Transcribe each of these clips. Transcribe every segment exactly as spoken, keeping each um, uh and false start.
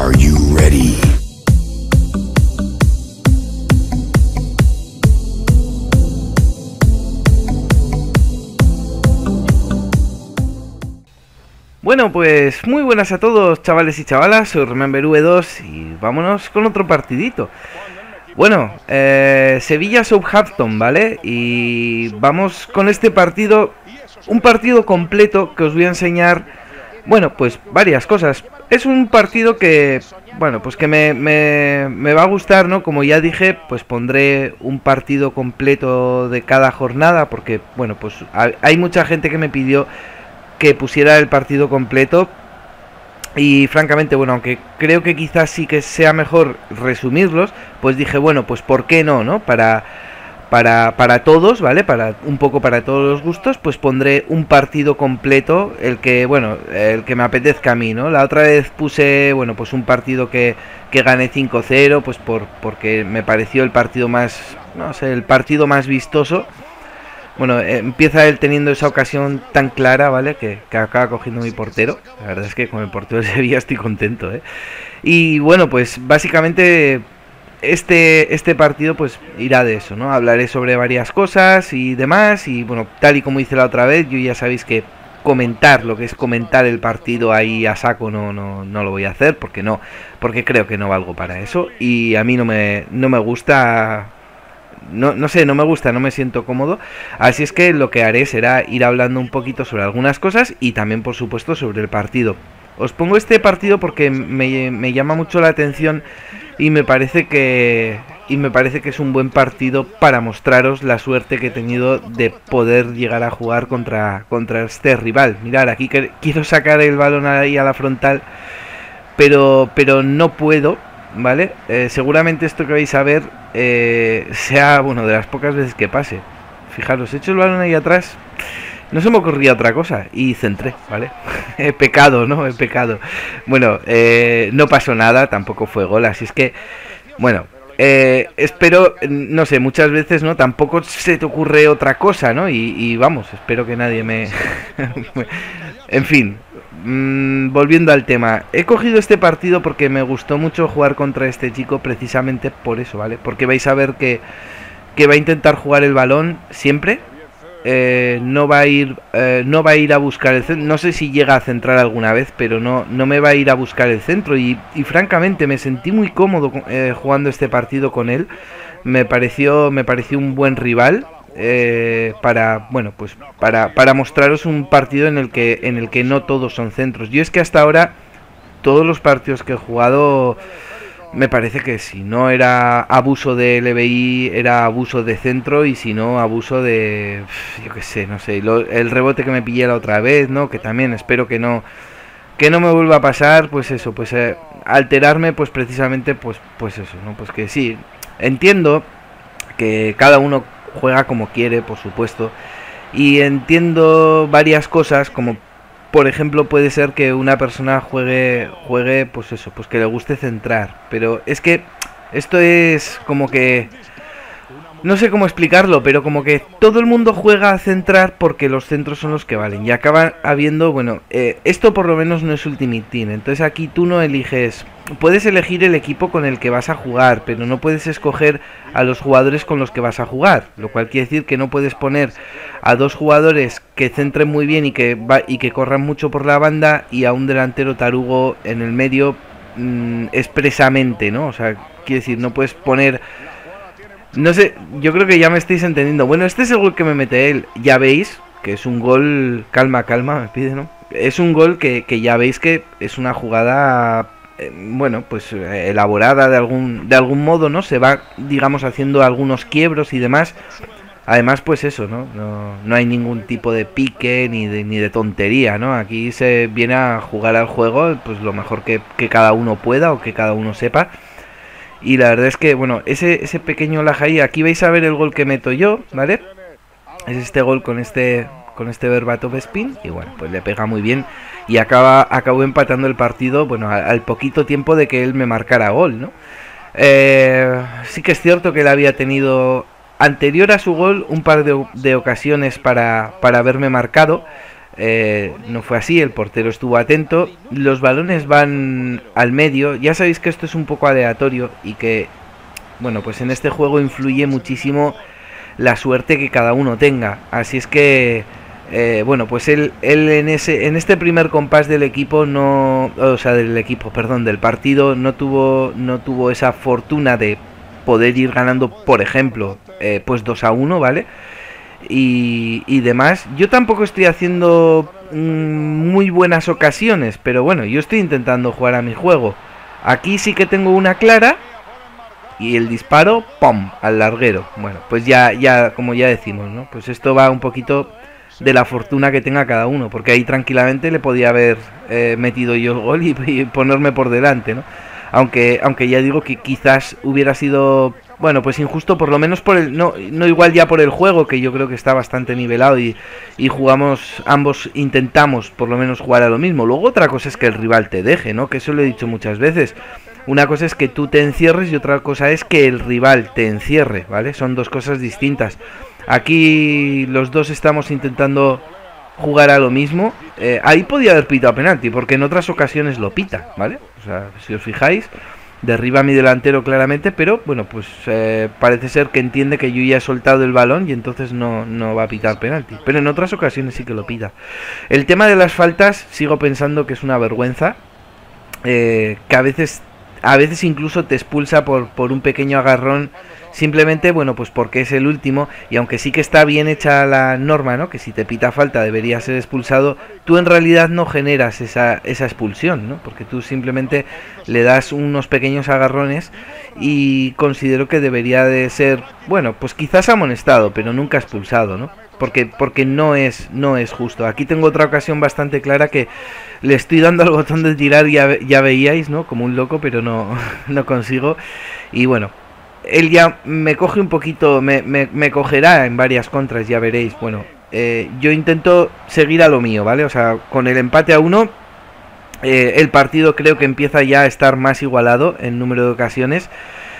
Are you ready? Bueno, pues muy buenas a todos, chavales y chavalas, soy Remember V dos y vámonos con otro partidito. Bueno, eh, Sevilla-Southampton, ¿vale? Y vamos con este partido, un partido completo que os voy a enseñar, bueno, pues varias cosas. Es un partido que, bueno, pues que me, me, me va a gustar, ¿no? Como ya dije, pues pondré un partido completo de cada jornada, porque, bueno, pues hay mucha gente que me pidió que pusiera el partido completo y francamente, bueno, aunque creo que quizás sí que sea mejor resumirlos, pues dije, bueno, pues ¿por qué no, no? Para, para, para todos, ¿vale? Para un poco para todos los gustos, pues pondré un partido completo, el que, bueno, el que me apetezca a mí, ¿no? La otra vez puse, bueno, pues un partido que, que gané cinco cero, pues por, porque me pareció el partido más, no sé, el partido más vistoso. Bueno, eh, empieza él teniendo esa ocasión tan clara, ¿vale? Que, que acaba cogiendo mi portero. La verdad es que con el portero de Sevilla estoy contento, ¿eh? Y bueno, pues básicamente este, este partido pues irá de eso, ¿no? Hablaré sobre varias cosas y demás. Y bueno, tal y como hice la otra vez, yo ya sabéis que comentar lo que es comentar el partido ahí a saco no, no, no lo voy a hacer. Porque no, porque creo que no valgo para eso. Y a mí no me, no me gusta... No, no sé, no me gusta, no me siento cómodo. Así es que lo que haré será ir hablando un poquito sobre algunas cosas y también, por supuesto, sobre el partido. Os pongo este partido porque me, me llama mucho la atención y me parece que y me parece que es un buen partido para mostraros la suerte que he tenido de poder llegar a jugar contra, contra este rival. Mirad, aquí que, quiero sacar el balón ahí a la frontal, pero, pero no puedo, ¿vale? Eh, seguramente esto que vais a ver eh, sea, bueno, de las pocas veces que pase. Fijaros, he hecho el balón ahí atrás, no se me ocurría otra cosa y centré, ¿vale? He pecado, ¿no? He pecado. Bueno, eh, no pasó nada, tampoco fue gol, así es que, bueno, eh, espero, no sé, muchas veces, ¿no? Tampoco se te ocurre otra cosa, ¿no? Y, y vamos, espero que nadie me... En fin, mmm, volviendo al tema, he cogido este partido porque me gustó mucho jugar contra este chico precisamente por eso, ¿vale? Porque vais a ver que, que va a intentar jugar el balón siempre, eh, no va a ir eh, no va a ir a buscar el centro, no sé si llega a centrar alguna vez, pero no, no me va a ir a buscar el centro y, y francamente me sentí muy cómodo eh, jugando este partido con él, me pareció, me pareció un buen rival. Eh, para bueno pues para, para mostraros un partido en el que en el que no todos son centros. Yo es que hasta ahora todos los partidos que he jugado me parece que si no era abuso de L B I era abuso de centro y si no abuso de yo qué sé, no sé, lo, el rebote que me pillé la otra vez, ¿no? Que también espero que no que no me vuelva a pasar, pues eso, pues eh, alterarme pues precisamente pues pues eso, ¿no? Pues que sí, entiendo que cada uno juega como quiere, por supuesto, y entiendo varias cosas, como por ejemplo puede ser que una persona juegue juegue pues eso, pues que le guste centrar, pero es que esto es como que no sé cómo explicarlo, pero como que todo el mundo juega a centrar porque los centros son los que valen y acaban habiendo, bueno, eh, esto por lo menos no es Ultimate Team, entonces aquí tú no eliges, puedes elegir el equipo con el que vas a jugar, pero no puedes escoger a los jugadores con los que vas a jugar, lo cual quiere decir que no puedes poner a dos jugadores que centren muy bien y que, va, y que corran mucho por la banda y a un delantero tarugo en el medio mmm, expresamente, ¿no? O sea, quiere decir, no puedes poner... No sé, yo creo que ya me estáis entendiendo. Bueno, este es el gol que me mete él. Ya veis que es un gol... Calma, calma, me pide, ¿no? Es un gol que, que ya veis que es una jugada... Eh, bueno, pues eh, elaborada de algún, de algún modo, ¿no? Se va, digamos, haciendo algunos quiebros y demás. Además, pues eso, ¿no? No, no hay ningún tipo de pique ni de, ni de tontería, ¿no? Aquí se viene a jugar al juego pues lo mejor que, que cada uno pueda o que cada uno sepa. Y la verdad es que, bueno, ese, ese pequeño lag ahí, aquí vais a ver el gol que meto yo, ¿vale? Es este gol con este con este Berbatov spin, y bueno, pues le pega muy bien, y acaba acabó empatando el partido, bueno, al, al poquito tiempo de que él me marcara gol, ¿no? Eh, sí que es cierto que él había tenido, anterior a su gol, un par de, de ocasiones para, para haberme marcado, eh, no fue así, el portero estuvo atento, los balones van al medio, ya sabéis que esto es un poco aleatorio y que, bueno, pues en este juego influye muchísimo la suerte que cada uno tenga, así es que, eh, bueno, pues él, él en, ese, en este primer compás del equipo no, o sea, del equipo, perdón, del partido, no tuvo, no tuvo esa fortuna de poder ir ganando, por ejemplo, eh, pues dos a uno, ¿vale? Y, y demás. Yo tampoco estoy haciendo mmm, muy buenas ocasiones, pero bueno, yo estoy intentando jugar a mi juego. Aquí sí que tengo una clara y el disparo, ¡pum!, al larguero. Bueno, pues ya, ya, como ya decimos, ¿no? Pues esto va un poquito de la fortuna que tenga cada uno, porque ahí tranquilamente le podía haber eh, metido yo el gol y, y ponerme por delante, ¿no? Aunque, aunque ya digo que quizás hubiera sido, bueno, pues injusto, por lo menos por el, no, no igual ya por el juego, que yo creo que está bastante nivelado y, y jugamos, ambos intentamos por lo menos jugar a lo mismo. Luego otra cosa es que el rival te deje, ¿no? Que eso lo he dicho muchas veces. Una cosa es que tú te encierres y otra cosa es que el rival te encierre, ¿vale? Son dos cosas distintas. Aquí los dos estamos intentando jugar a lo mismo. Eh, ahí podía haber pitado penalti, porque en otras ocasiones lo pita, ¿vale? O sea, si os fijáis, derriba a mi delantero claramente, pero bueno, pues eh, parece ser que entiende que yo ya he soltado el balón y entonces no, no va a pitar penalti. Pero en otras ocasiones sí que lo pita. El tema de las faltas, sigo pensando que es una vergüenza, eh, que a veces, a veces incluso te expulsa por, por un pequeño agarrón. Simplemente, bueno, pues porque es el último, y aunque sí que está bien hecha la norma, ¿no? Que si te pita falta debería ser expulsado, tú en realidad no generas esa, esa expulsión, ¿no? Porque tú simplemente le das unos pequeños agarrones y considero que debería de ser, bueno, pues quizás amonestado, pero nunca expulsado, ¿no? Porque, porque no es, no es justo. Aquí tengo otra ocasión bastante clara que le estoy dando al botón de tirar, ya, ya veíais, ¿no? Como un loco, pero no, no consigo. Y bueno, él ya me coge un poquito, me, me, me cogerá en varias contras, ya veréis. Bueno, eh, yo intento seguir a lo mío, ¿vale? O sea, con el empate a uno, eh, el partido creo que empieza ya a estar más igualado en número de ocasiones.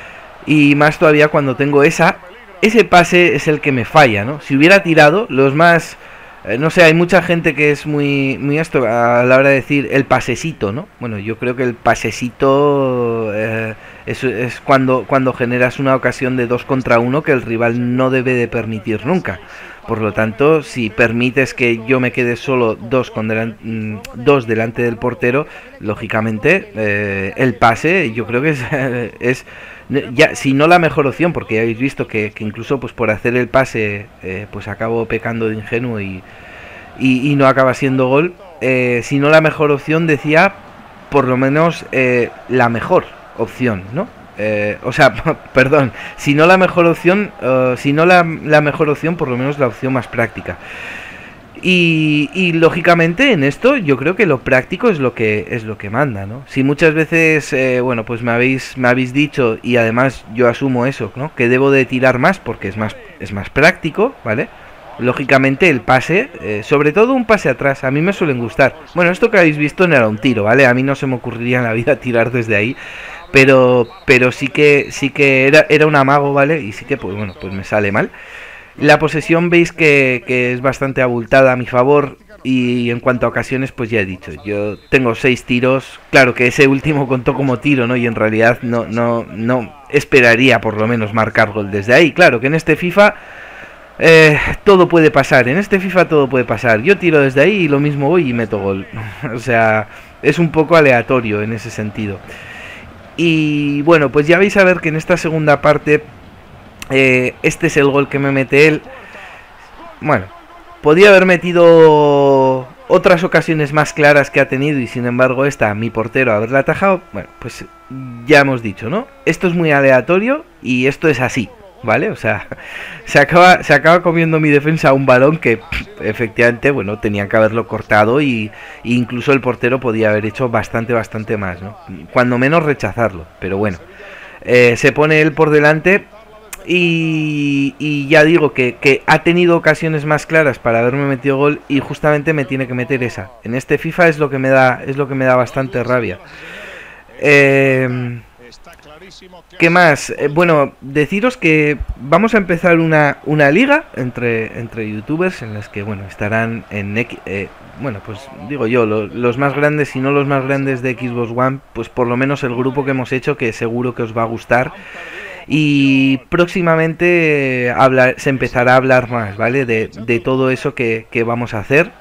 Y más todavía cuando tengo esa, ese pase es el que me falla, ¿no? Si hubiera tirado, los más... Eh, no sé, hay mucha gente que es muy, muy esto a la hora de decir el pasecito, ¿no? Bueno, yo creo que el pasecito eh, es, es cuando, cuando generas una ocasión de dos contra uno que el rival no debe de permitir nunca. Por lo tanto, si permites que yo me quede solo dos, con delan, dos delante del portero, lógicamente eh, el pase yo creo que es, es ya, si no la mejor opción, porque ya habéis visto que, que incluso pues por hacer el pase eh, pues acabo pecando de ingenuo y, y, y no acaba siendo gol. Eh, si no la mejor opción, decía, por lo menos eh, la mejor opción, ¿no? Eh, o sea, perdón, si no la mejor opción, uh, si no la, la mejor opción, por lo menos la opción más práctica. Y, y lógicamente en esto yo creo que lo práctico es lo que es lo que manda, ¿no? Si muchas veces, eh, bueno, pues me habéis me habéis dicho, y además yo asumo eso, ¿no? Que debo de tirar más porque es más es más práctico, ¿vale? Lógicamente el pase, eh, sobre todo un pase atrás, a mí me suelen gustar. Bueno, esto que habéis visto no era un tiro, ¿vale? A mí no se me ocurriría en la vida tirar desde ahí. Pero pero sí que sí que era, era un amago, ¿vale? Y sí que, pues bueno, pues me sale mal. La posesión veis que, que es bastante abultada a mi favor. Y en cuanto a ocasiones, pues ya he dicho, yo tengo seis tiros. Claro que ese último contó como tiro, ¿no? Y en realidad no, no, no esperaría por lo menos marcar gol desde ahí. Claro que en este FIFA eh, todo puede pasar. En este FIFA todo puede pasar. Yo tiro desde ahí y lo mismo voy y meto gol. O sea, es un poco aleatorio en ese sentido. Y bueno, pues ya vais a ver que en esta segunda parte, eh, este es el gol que me mete él. Bueno, podía haber metido otras ocasiones más claras que ha tenido y sin embargo esta, mi portero, haberla atajado. Bueno, pues ya hemos dicho, ¿no? Esto es muy aleatorio y esto es así, ¿vale? O sea, se acaba, se acaba comiendo mi defensa un balón que pff, efectivamente, bueno, tenían que haberlo cortado y, y incluso el portero podía haber hecho bastante, bastante más, ¿no? Cuando menos rechazarlo, pero bueno, eh, se pone él por delante y, y ya digo que, que ha tenido ocasiones más claras para haberme metido gol y justamente me tiene que meter esa. En este FIFA es lo que me da, es lo que me da bastante rabia. Eh... ¿Qué más? Eh, bueno, deciros que vamos a empezar una, una liga entre, entre youtubers en las que, bueno, estarán en... Eh, bueno, pues digo yo, lo, los más grandes, si no los más grandes de Xbox One, pues por lo menos el grupo que hemos hecho, que seguro que os va a gustar. Y próximamente eh, hablar, se empezará a hablar más, ¿vale? De, de todo eso que, que vamos a hacer.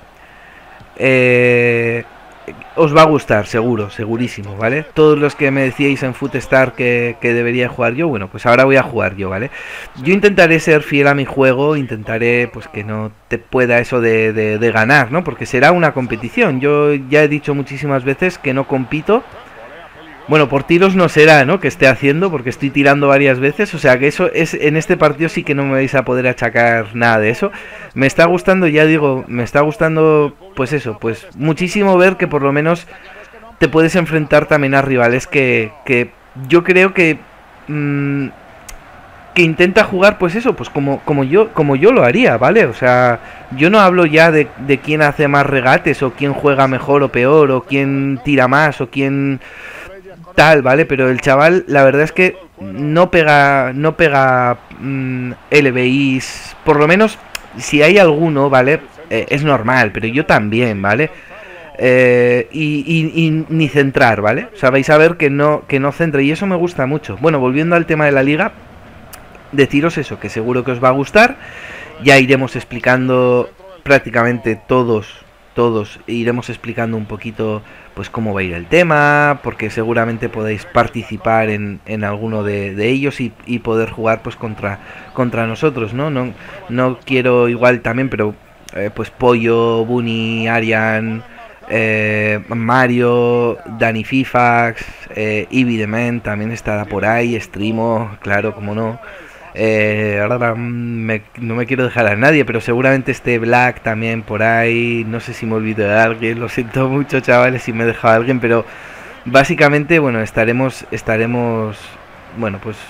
Eh... Os va a gustar, seguro, segurísimo, ¿vale? Todos los que me decíais en Footstar que, que debería jugar yo, bueno, pues ahora voy a jugar yo, ¿vale? Yo intentaré ser fiel a mi juego, intentaré, pues, que no te pueda eso de, de, de ganar, ¿no? Porque será una competición. Yo ya he dicho muchísimas veces que no compito. Bueno, por tiros no será, ¿no? Que esté haciendo, porque estoy tirando varias veces. O sea que eso es, en este partido sí que no me vais a poder achacar nada de eso. Me está gustando, ya digo, me está gustando, pues eso, pues muchísimo ver que por lo menos te puedes enfrentar también a rivales que, que yo creo que mmm, que intenta jugar, pues eso, pues como, como yo, como yo lo haría, ¿vale? O sea, yo no hablo ya de, de quién hace más regates, o quién juega mejor o peor, o quién tira más, o quién tal, ¿vale? Pero el chaval, la verdad es que no pega, no pega mmm, L B Is, por lo menos si hay alguno, ¿vale? Eh, es normal, pero yo también, ¿vale? Eh, y, y, y ni centrar, ¿vale? O sea, vais a ver que no, que no centre, y eso me gusta mucho. Bueno, volviendo al tema de la liga, deciros eso, que seguro que os va a gustar. Ya iremos explicando prácticamente todos, todos, iremos explicando un poquito pues cómo va a ir el tema, porque seguramente podéis participar en, en alguno de, de ellos y, y poder jugar pues contra, contra nosotros, ¿no? No, no quiero igual también, pero eh, pues Pollo, Bunny, Arian, eh, Mario, Dani Fifax, eh, Ivy Dement también estará por ahí, Streamo, claro, como no. Eh, ahora me, no me quiero dejar a nadie, pero seguramente esté Black también por ahí. No sé si me olvido de alguien, lo siento mucho, chavales, si me he dejado a alguien, pero básicamente, bueno, estaremos, estaremos, bueno, pues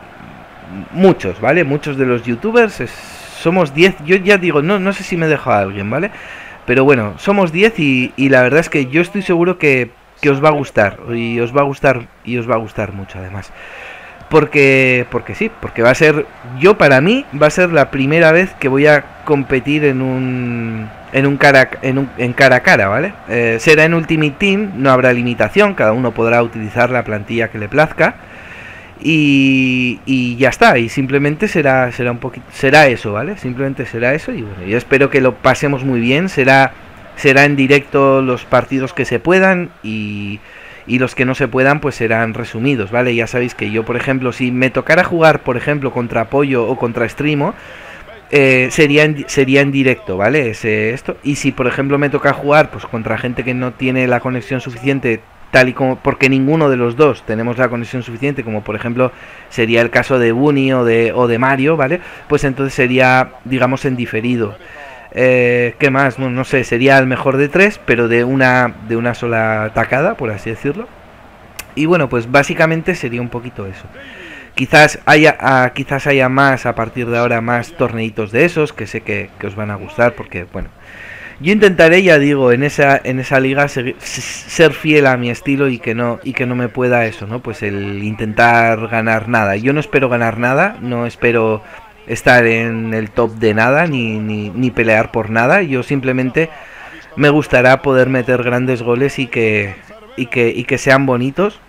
muchos, ¿vale? Muchos de los youtubers, es, somos diez, yo ya digo, no, no sé si me he dejado a alguien, ¿vale? Pero bueno, somos diez y, y la verdad es que yo estoy seguro que, que os va a gustar, y os va a gustar, y os va a gustar mucho además. Porque, porque sí, porque va a ser, yo para mí, va a ser la primera vez que voy a competir en un, en un cara, en un, en cara a cara, ¿vale? Eh, será en Ultimate Team, no habrá limitación, cada uno podrá utilizar la plantilla que le plazca. Y, y ya está, y simplemente será, será un poquito, será eso, ¿vale? Simplemente será eso, y bueno, yo espero que lo pasemos muy bien, será, será en directo los partidos que se puedan, y... y los que no se puedan pues serán resumidos, ¿vale? Ya sabéis que yo, por ejemplo, si me tocara jugar, por ejemplo, contra Pollo o contra Streamo, eh, sería, en, sería en directo, ¿vale? Ese, esto. Y si, por ejemplo, me toca jugar pues contra gente que no tiene la conexión suficiente, tal y como, porque ninguno de los dos tenemos la conexión suficiente, como por ejemplo sería el caso de Bunny o de, o de Mario, ¿vale? Pues entonces sería, digamos, en diferido. Eh, ¿Qué más? Bueno, no sé, sería el mejor de tres, pero de una de una sola tacada, por así decirlo. Y bueno, pues básicamente sería un poquito eso. Quizás haya a, quizás haya más a partir de ahora, más torneitos de esos, que sé que, que os van a gustar, porque bueno, yo intentaré, ya digo, en esa en esa liga ser, ser fiel a mi estilo y que no y que no me pueda eso, ¿no? Pues el intentar ganar nada. Yo no espero ganar nada, no espero estar en el top de nada, ni, ni, ni pelear por nada. Yo simplemente me gustará poder meter grandes goles y que, y que, y que sean bonitos.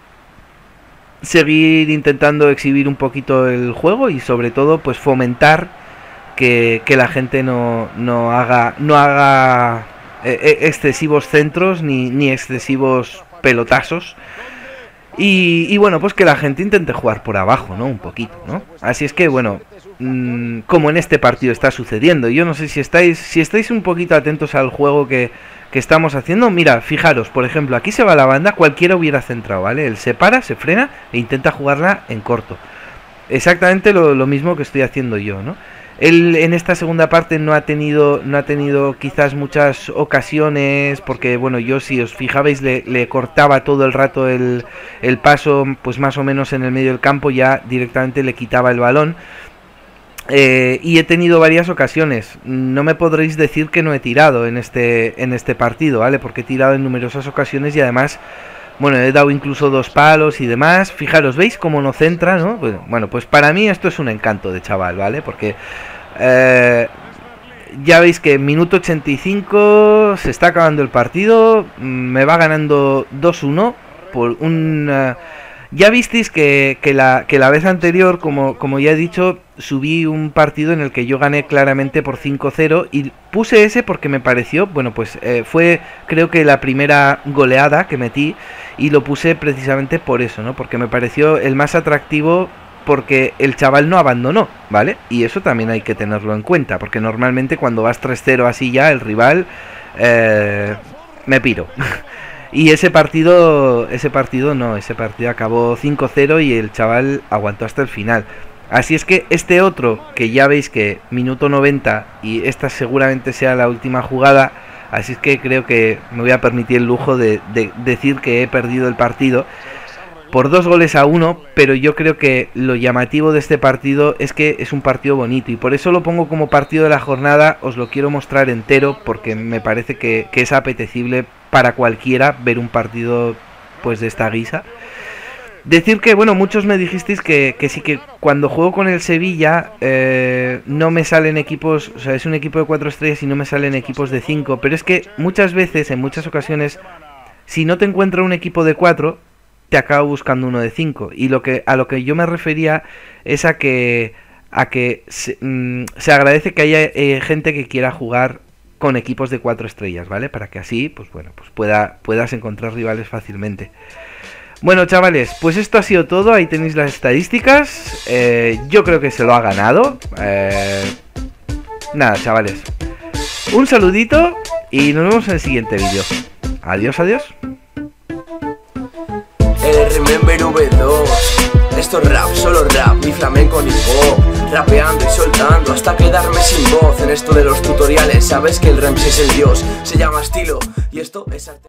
Seguir intentando exhibir un poquito el juego y sobre todo pues fomentar que, que la gente no, no haga, no haga eh, excesivos centros ni, ni excesivos pelotazos. Y, y bueno, pues que la gente intente jugar por abajo, ¿no? Un poquito, ¿no? Así es que bueno, mmm, como en este partido está sucediendo, yo no sé si estáis si estáis un poquito atentos al juego que, que estamos haciendo. Mira, fijaros, por ejemplo, aquí se va la banda, cualquiera hubiera centrado, ¿vale? Él se para, se frena e intenta jugarla en corto. Exactamente lo, lo mismo que estoy haciendo yo, ¿no? Él en esta segunda parte no ha tenido no ha tenido quizás muchas ocasiones, porque bueno, yo si os fijabais le, le cortaba todo el rato el, el paso, pues más o menos en el medio del campo, ya directamente le quitaba el balón. Eh, y he tenido varias ocasiones, no me podréis decir que no he tirado en este, en este partido, ¿vale? Porque he tirado en numerosas ocasiones y además Bueno, he dado incluso dos palos y demás. Fijaros, ¿veis cómo no centra, no? Bueno, pues para mí esto es un encanto de chaval, ¿vale? Porque eh, ya veis que en minuto ochenta y cinco se está acabando el partido. Me va ganando dos uno por un... Uh, ya visteis que, que, la, que la vez anterior, como, como ya he dicho, subí un partido en el que yo gané claramente por cinco cero y puse ese porque me pareció, bueno, pues eh, fue creo que la primera goleada que metí y lo puse precisamente por eso, ¿no? Porque me pareció el más atractivo porque el chaval no abandonó, ¿vale? Y eso también hay que tenerlo en cuenta, porque normalmente cuando vas tres cero así ya, el rival, eh, me piro. Y ese partido, ese partido no, ese partido acabó cinco cero y el chaval aguantó hasta el final. Así es que este otro, que ya veis que minuto noventa y esta seguramente sea la última jugada, así es que creo que me voy a permitir el lujo de, de decir que he perdido el partido por dos goles a uno, pero yo creo que lo llamativo de este partido es que es un partido bonito y por eso lo pongo como partido de la jornada. Os lo quiero mostrar entero porque me parece que, que es apetecible para cualquiera ver un partido pues de esta guisa. Decir que, bueno, muchos me dijisteis que, que sí, que cuando juego con el Sevilla eh, no me salen equipos, o sea, es un equipo de cuatro estrellas y no me salen equipos de cinco, pero es que muchas veces, en muchas ocasiones, si no te encuentro un equipo de cuatro, te acabo buscando uno de cinco. Y lo que a lo que yo me refería es a que a que se, mm, se agradece que haya eh, gente que quiera jugar con equipos de cuatro estrellas, ¿vale? Para que así, pues bueno, pues pueda, puedas encontrar rivales fácilmente. Bueno, chavales, pues esto ha sido todo. Ahí tenéis las estadísticas. Eh, yo creo que se lo ha ganado. Eh, nada, chavales. Un saludito y nos vemos en el siguiente vídeo. Adiós, adiós. El Remember V dos. Esto es rap, solo rap, ni flamenco ni pop. Rapeando y soltando hasta quedarme sin voz. En esto de los tutoriales sabes que el Rems es el dios. Se llama estilo y esto es arte.